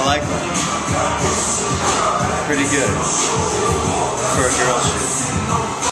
like that. Pretty good for a girl shoe.